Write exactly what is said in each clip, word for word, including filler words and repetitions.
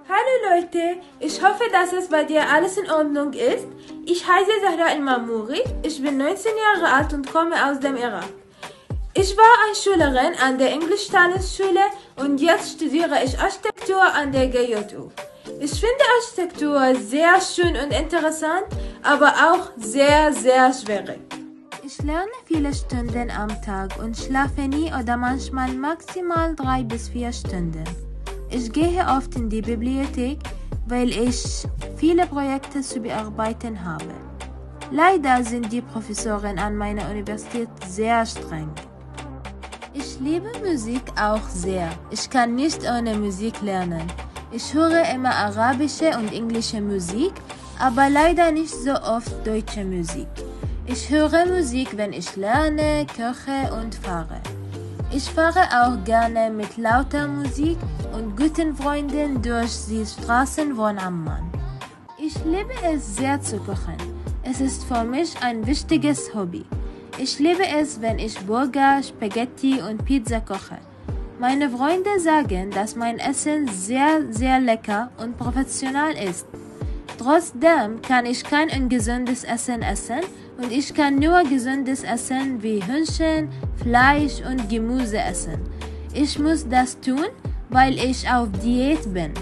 Hallo Leute, ich hoffe, dass es bei dir alles in Ordnung ist. Ich heiße Zahra El-Mamouri, ich bin neunzehn Jahre alt und komme aus dem Irak. Ich war eine Schülerin an der Englisch-Tagesschule und jetzt studiere ich Architektur an der G J U. Ich finde Architektur sehr schön und interessant, aber auch sehr, sehr schwierig. Ich lerne viele Stunden am Tag und schlafe nie oder manchmal maximal drei bis vier Stunden. Ich gehe oft in die Bibliothek, weil ich viele Projekte zu bearbeiten habe. Leider sind die Professoren an meiner Universität sehr streng. Ich liebe Musik auch sehr. Ich kann nicht ohne Musik lernen. Ich höre immer arabische und englische Musik, aber leider nicht so oft deutsche Musik. Ich höre Musik, wenn ich lerne, koche und fahre. Ich fahre auch gerne mit lauter Musik und guten Freunden durch die Straßen von Amman. Ich liebe es sehr zu kochen. Es ist für mich ein wichtiges Hobby. Ich liebe es, wenn ich Burger, Spaghetti und Pizza koche. Meine Freunde sagen, dass mein Essen sehr, sehr lecker und professionell ist. Trotzdem kann ich kein ungesundes Essen essen und ich kann nur gesundes Essen wie Hühnchen, Fleisch und Gemüse essen. Ich muss das tun, weil ich auf Diät bin.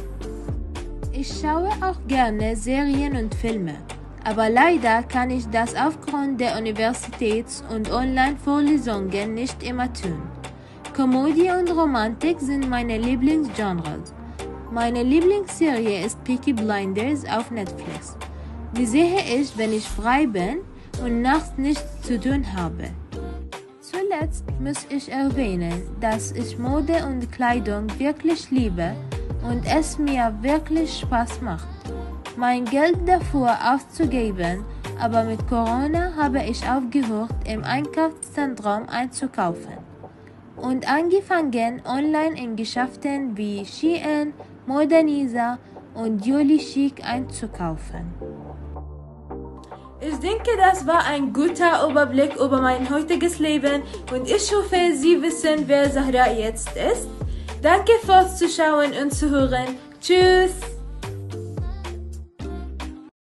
Ich schaue auch gerne Serien und Filme, aber leider kann ich das aufgrund der Universitäts- und Online-Vorlesungen nicht immer tun. Komödie und Romantik sind meine Lieblingsgenres. Meine Lieblingsserie ist Peaky Blinders auf Netflix. Die sehe ich, wenn ich frei bin und nachts nichts zu tun habe. Zuletzt muss ich erwähnen, dass ich Mode und Kleidung wirklich liebe und es mir wirklich Spaß macht, mein Geld dafür auszugeben, aber mit Corona habe ich aufgehört, im Einkaufszentrum einzukaufen und angefangen, online in Geschäften wie Shein, Modernisa und Jolly Chic einzukaufen. Ich denke, das war ein guter Überblick über mein heutiges Leben und ich hoffe, Sie wissen, wer Zahra jetzt ist. Danke fürs Zuschauen und Zuhören. Tschüss!